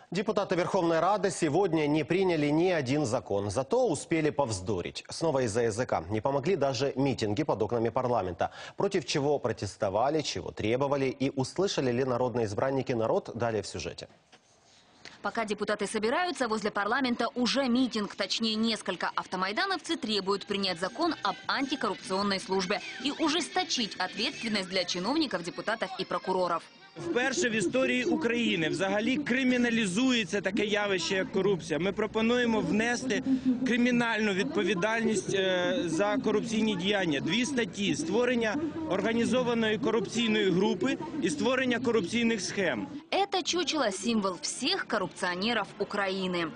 Депутаты Верховной Рады сегодня не приняли ни один закон, зато успели повздорить. Снова из-за языка. Не помогли даже митинги под окнами парламента. Против чего протестовали, чего требовали и услышали ли народные избранники народ, далее в сюжете. Пока депутаты собираются, возле парламента уже митинг. Точнее, несколько автомайдановцы требуют принять закон об антикоррупционной службе и ужесточить ответственность для чиновников, депутатов и прокуроров. Вперше в історії України взагалі криміналізується таке явище, як корупція. Ми пропонуємо внести кримінальну відповідальність за корупційні діяння. 2 статті – створення організованої корупційної групи і створення корупційних схем. Это чучело – символ всех коррупционеров Украины.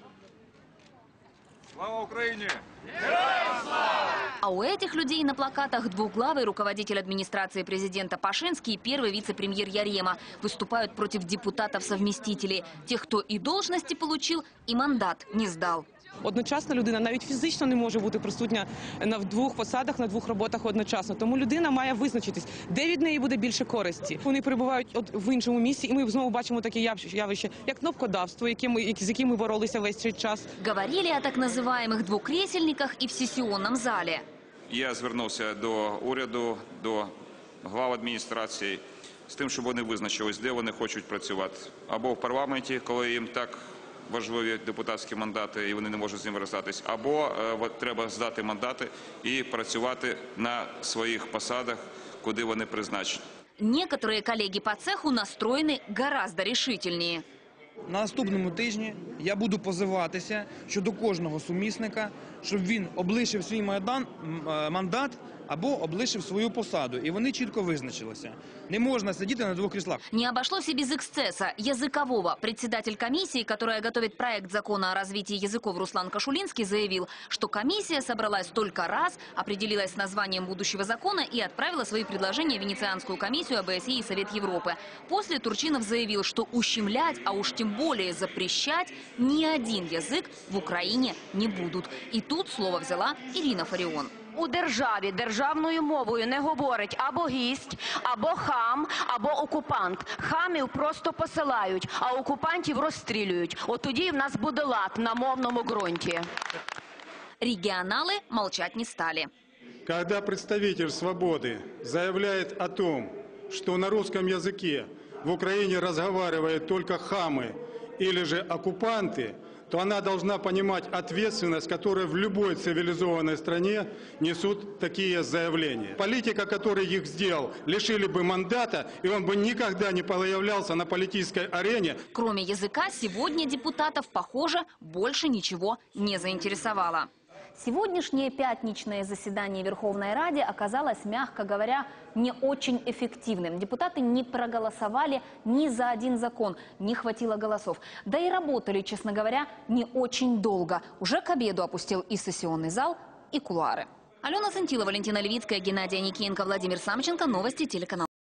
Слава Украине! А у этих людей на плакатах двуглавый руководитель администрации президента Пашинский и первый вице-премьер Ярема выступают против депутатов-совместителей, тех, кто и должности получил, и мандат не сдал. Одночасно людина навіть фізично не може бути присутня на 2 посадах, на 2 роботах одночасно. Тому людина має визначитись, де від неї буде більше користі. Вони перебувають в іншому місці, і ми знову бачимо таке явище, як кнопкодавство, з яким ми боролися весь цей час. Говорили о так называемых двукресельниках и в сессионном зале. Я звернувся до уряду, до глав адміністрації з тим, щоб вони визначились, де вони хочуть працювати. Або в парламенті, коли їм так важливі депутатські мандати і вони не можуть з ними розстатись, або треба здати мандати і працювати на своїх посадах, куди вони призначені. Некоторые коллеги по цеху настроены гораздо решительнее. На наступному тижні я буду позиватися щодо кожного сумісника, щоб він облишив свій мандат або облишив свою посаду. І вони чітко визначилися. Не можна сидіти на 2 кріслах. Не обошлось и без эксцесса языкового. Председатель комиссии, которая готовит проект закона о развитии языков, Руслан Кашулинский, заявил, что комиссия собралась только раз, определилась с названием будущего закона и отправила свои предложения в Венецианскую комиссию, ОБСЕ и Совет Европы. После Турчинов заявил, что ущемлять, а уж тем более запрещать ни один язык в Украине не будут. И тут слово взяла Ирина Фарион. У державі державною мовою не говорить або гість, або хам, або окупант. Хамів просто посилають, а окупантів розстрілюють. От тоді в нас буде лад на мовному ґрунті. Регионалы молчать не стали. Когда представитель «Свободы» заявляет о том, что на русском языке в Украине разговаривают только хамы или же оккупанты, то она должна понимать ответственность, которую в любой цивилизованной стране несут такие заявления. Политика, который их сделал, лишили бы мандата, и он бы никогда не появлялся на политической арене. Кроме языка, сегодня депутатов, похоже, больше ничего не заинтересовало. Сегодняшнее пятничное заседание Верховной Рады оказалось, мягко говоря, не очень эффективным. Депутаты не проголосовали ни за один закон, не хватило голосов. Да и работали, честно говоря, не очень долго. Уже к обеду опустел и сессионный зал, и кулуары. Алена Сантилова, Валентина Левицкая, Геннадий Аникеенко, Владимир Самченко. Новости телеканал.